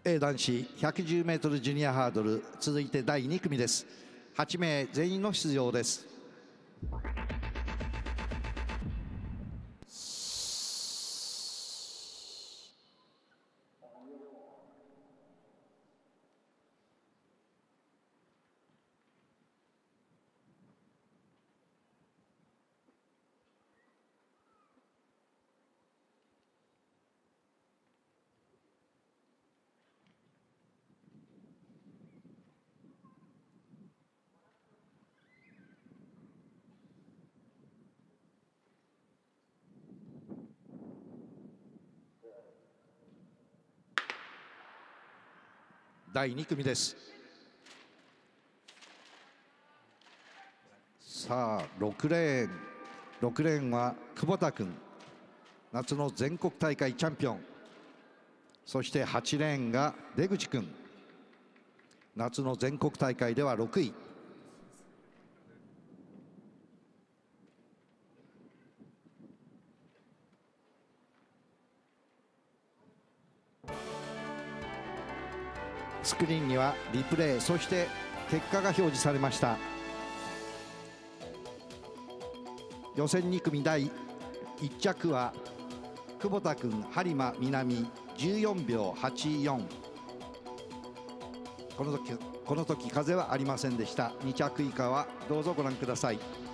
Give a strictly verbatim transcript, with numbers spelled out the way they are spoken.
A 男子 ひゃくじゅうメートル ジュニアハードル、続いてだいに組です。はち名全員の出場です。だいに組です。さあろくレーンろくレーンは久保田君、夏の全国大会チャンピオン。そしてはちレーンが出口君、夏の全国大会ではろくい。スクリーンにはリプレイ、そして結果が表示されました。予選に組だいいち着は久保田君、播磨南じゅうよんびょうはちよん。この時この時風はありませんでした。に着以下はどうぞご覧ください。